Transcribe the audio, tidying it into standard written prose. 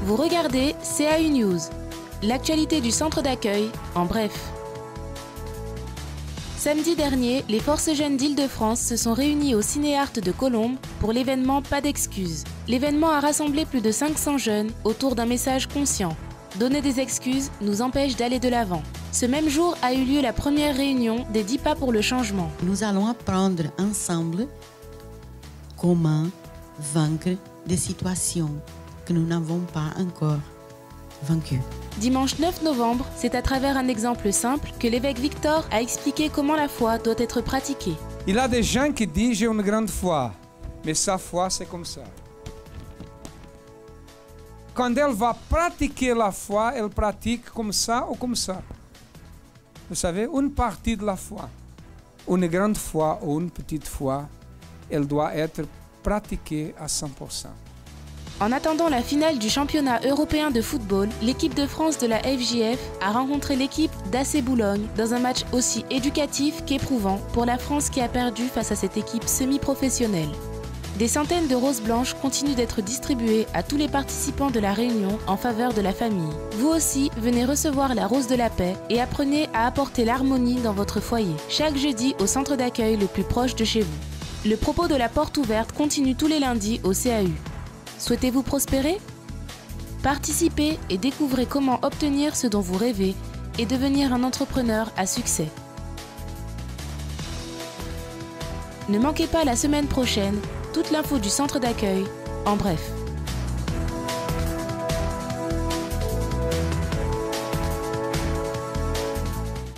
Vous regardez CAU News, l'actualité du centre d'accueil en bref. Samedi dernier, les forces jeunes d'Île-de-France se sont réunies au Ciné-Art de Colombes pour l'événement Pas d'excuses. L'événement a rassemblé plus de 500 jeunes autour d'un message conscient. Donner des excuses nous empêche d'aller de l'avant. Ce même jour a eu lieu la première réunion des 10 pas pour le changement. Nous allons apprendre ensemble comment vaincre des situations que nous n'avons pas encore vaincues. Dimanche 9 novembre, c'est à travers un exemple simple que l'évêque Victor a expliqué comment la foi doit être pratiquée. Il y a des gens qui disent j'ai une grande foi, mais sa foi c'est comme ça. Quand elle va pratiquer la foi, elle pratique comme ça ou comme ça. Vous savez, une partie de la foi, une grande foi ou une petite foi, elle doit être pratiquée à 100%. En attendant la finale du championnat européen de football, l'équipe de France de la FJF a rencontré l'équipe d'AC Boulogne dans un match aussi éducatif qu'éprouvant pour la France qui a perdu face à cette équipe semi-professionnelle. Des centaines de roses blanches continuent d'être distribuées à tous les participants de la réunion en faveur de la famille. Vous aussi, venez recevoir la rose de la paix et apprenez à apporter l'harmonie dans votre foyer. Chaque jeudi au centre d'accueil le plus proche de chez vous. Le propos de la porte ouverte continue tous les lundis au CAU. Souhaitez-vous prospérer? Participez et découvrez comment obtenir ce dont vous rêvez et devenir un entrepreneur à succès. Ne manquez pas la semaine prochaine toute l'info du centre d'accueil en bref.